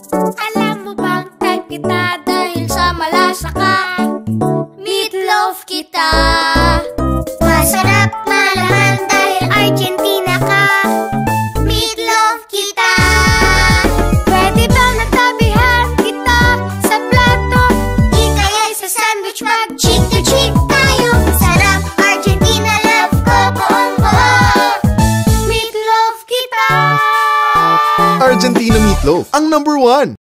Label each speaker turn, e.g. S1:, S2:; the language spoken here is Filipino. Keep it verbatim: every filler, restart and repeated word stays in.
S1: Alam mo bang type kita dahil sa malasa ka? Meatloaf kita. Masarap malaman dahil Argentina ka. Meatloaf kita. Pwede bang natabihan kita sa plato? Ikaya'y sa sandwich mag cheek to cheek tayo. Sarap Argentina, love ko buong buo. Meatloaf kita.
S2: Argentina Meatloaf, ang number one!